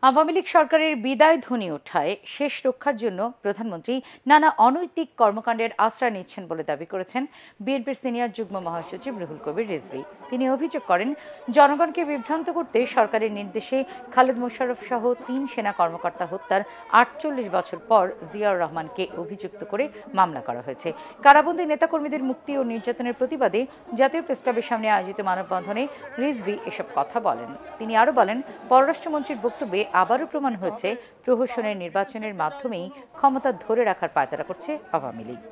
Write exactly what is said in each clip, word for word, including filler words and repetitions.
আওয়ামী লীগ সরকারের বিদায় ধ্বনি ওঠায় শেষ রক্ষার জন্য প্রধানমন্ত্রী নানা অনৈতিক কর্মকাণ্ডের আশ্রয় নিচ্ছেন বলে দাবি করেছেন বিএনপির সিনিয়র যুগ্ম মহাসচিব রুহুল কবির রিজভী। তিনি অভিযোগ করেন, জনগণকে বিভ্রান্ত করতে সরকারের নির্দেশে খালেদ মোশাররফ সহ তিন সেনা কর্মকর্তা হত্যার আটচল্লিশ বছর পর জিয়াউর রহমানকে অভিযুক্ত করে মামলা করা হয়েছে। কারাবন্দী নেতাকর্মীদের মুক্তি ও নির্যাতনের প্রতিবাদে জাতীয় প্রেসক্লাবের সামনে আয়োজিত মানববন্ধনে রিজভী এসব কথা বলেন। তিনি আরও বলেন, পররাষ্ট্রমন্ত্রীর বক্তব্যে আবারও প্রমাণ হয়েছে প্রহসনের নির্বাচনের মাধ্যমেই ক্ষমতা ধরে রাখার পায়তারা করছে আওয়ামী লীগ।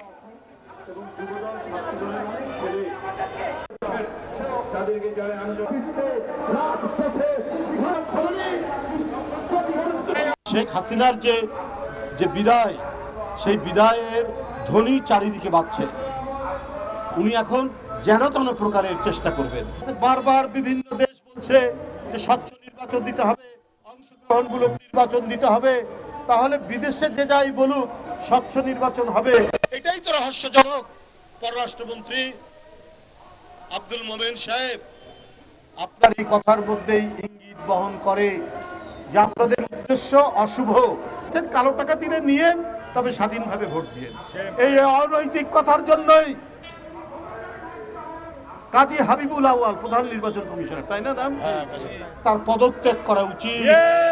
শেখ হাসিনার যে যে বিদায়, সেই বিদায়ের ধ্বনি চারিদিকে বাজছে। উনি এখন যেন তেন প্রকারের চেষ্টা করবেন। বারবার বিভিন্ন দেশ বলছে যে স্বচ্ছ নির্বাচন দিতে হবে, অংশগ্রহণমূলক নির্বাচন দিতে হবে, তাহলে বিদেশে যে যাই বলুক স্বচ্ছ নির্বাচন হবে। এটাই তো রহস্যজনক। পররাষ্ট্রমন্ত্রী আব্দুল মোমেন সাহেব আপনার এই কথার মধ্যেই ইঙ্গিত বহন করে যে আপনাদের উদ্দেশ্য অশুভ। কালো টাকা দিলে নিয়ে তবে স্বাধীনভাবে ভোট দিয়ে, এই অনৈতিক কথার জন্যই কাজী হাবিবুল আউয়াল প্রধান নির্বাচন কমিশনার, তাই না নাম, তার পদত্যাগ করা উচিত।